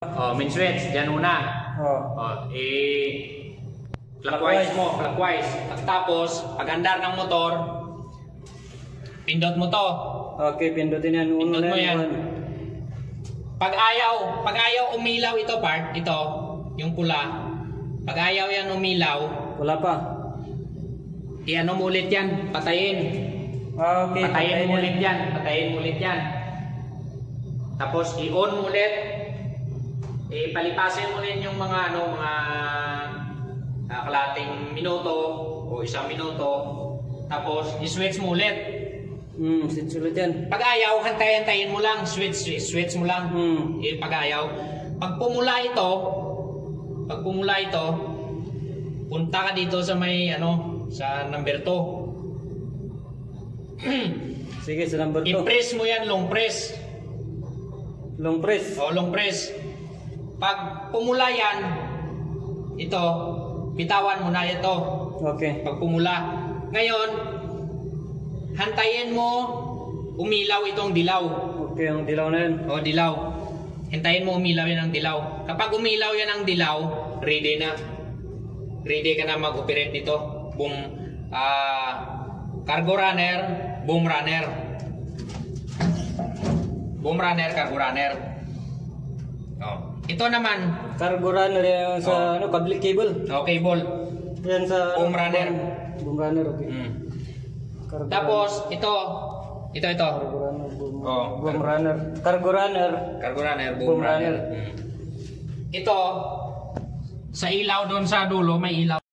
Oh, main switch, dyan una. Oh. Oh, clockwise mo, clockwise. Tapos, pag-andar ng motor, pindot mo to. Okay, pindutin yan. Pindot mo yan. Pag ayaw umilaw ito part, ito, yung pula. Pag ayaw yan umilaw, Wala pa. i-ano mo ulit yan, patayin. Okay, Patayin mo ulit yan, patayin mo ulit yan. Tapos i-on mo ulit. Palipasin mo ulit yung mga kalating minuto o 1 minuto. Tapos i-switch mo ulit. Switch ulit yan. Pag ayaw, hantayin mo lang, switch mo lang. Pag ayaw. Pag pumula ito, punta ka dito sa may sa number 2. Sige, sa number 2. I-press mo yan, long press. Long press. O, long press. Pag pumula yan, ito, bitawan mo na ito. Okay. Pag pumula. Ngayon, hantayin mo, umilaw itong dilaw. Okay, ang dilaw na yan. O, dilaw. Hintayin mo umilaw yan ang dilaw. Kapag umilaw yan ang dilaw, ready na. Ready ka na mag-operate dito. Boom. Cargo runner, boom runner. Boom runner, cargo runner. Oh. Ito naman. Cargo runner yan sa cable. Okay, ball. Yan sa Boom runner. Boom runner, okay. Cargo Tapos, ito. Cargo runner, Oh, boom runner. Cargo runner. Cargo runner, boom Boom runner. runner. Ito, sa ilaw doon sa dulo, may ilaw.